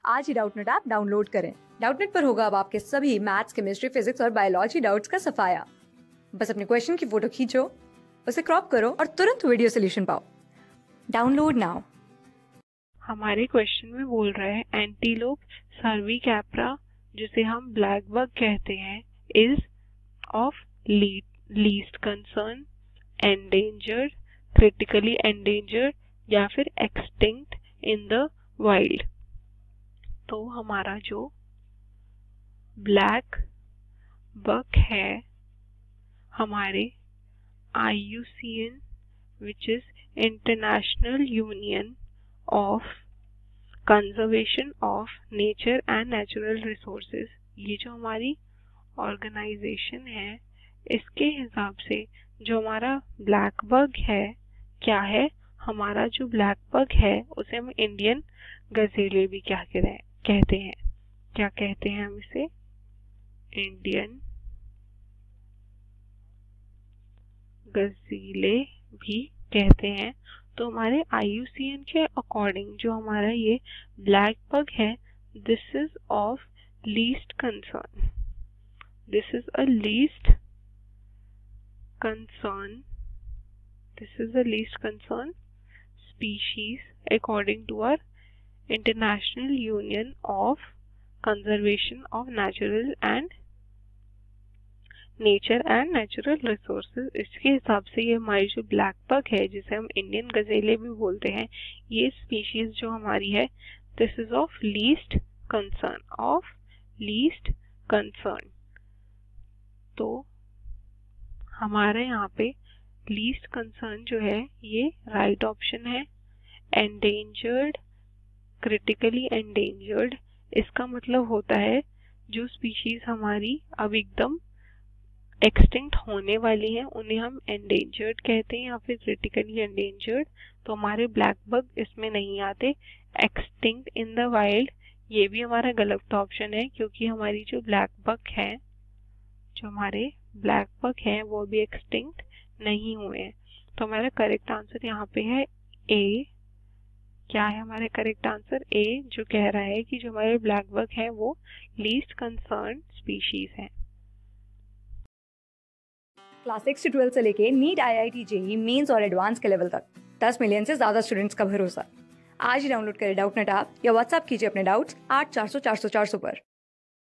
आज ही Doubtnut app download करें। डाउटनेट पर होगा अब आपके सभी मैथ्स, केमिस्ट्री, फिजिक्स और बायोलॉजी डाउट्स का सफाया। बस अपने क्वेश्चन की फोटो खींचो, उसे क्रॉप करो और तुरंत वीडियो सोल्यूशन पाओ। Download now. हमारे क्वेश्चन में बोल रहा है एंटीलोप सर्विकैप्रा, जिसे हम ब्लैक बग कहते हैं, is of least concern, endangered, critically endangered या फिर एक्सटिंक्ट इन द वाइल्ड। तो हमारा जो ब्लैक बग है हमारे IUCN which is international union of conservation of nature and natural resources, ये जो हमारी ऑर्गेनाइजेशन है, इसके हिसाब से जो हमारा ब्लैक बग है क्या है, हमारा जो ब्लैक बग है उसे हम इंडियन गजेले भी क्या कहते हैं, क्या कहते हैं हम इसे, इंडियन गजीले भी कहते हैं। तो हमारे IUCN के अकॉर्डिंग जो हमारा ये ब्लैक बग है, this is of least concern, this is a least concern, this is a least concern species according to our International Union of Conservation of Natural and nature and natural resources. इसके हिसाब से ये हमारी जो black bug है, जिसे हम Indian गजेले भी बोलते हैं, ये स्पीशीज जो हमारी है, this is of least concern, of least concern. तो हमारे यहाँ पे लीस्ट कंसर्न जो है ये राइट ऑप्शन है। एंडेंजर्ड, क्रिटिकली एंडेंजर्ड, इसका मतलब होता है जो स्पीशीज हमारी अब एकदम एक्सटिंक्ट होने वाली हैं उन्हें हम एंडेंजर्ड कहते हैं या फिर क्रिटिकली एंडेंजर्ड। तो हमारे ब्लैक बग इसमें नहीं आते। एक्सटिंक्ट इन द वाइल्ड, ये भी हमारा गलत ऑप्शन है, क्योंकि हमारी जो ब्लैक बग है, जो हमारे ब्लैक बग हैं, वो भी एक्सटिंक्ट नहीं हुए हैं। तो हमारा करेक्ट आंसर यहाँ पे है ए। क्या है हमारा करेक्ट आंसर? ए, जो कह रहा है कि जो हमारे ब्लैक बग है वो लीस्ट कंसर्न स्पीशीज है। क्लास 6 से 12 से लेके नीट, IIT, JEE मेंस और एडवांस के लेवल तक 10 मिलियन से ज्यादा स्टूडेंट्स का भरोसा। आज ही डाउनलोड करें डाउटनेट ऐप या व्हाट्सएप कीजिए अपने डाउट्स 8400 400 400 पर।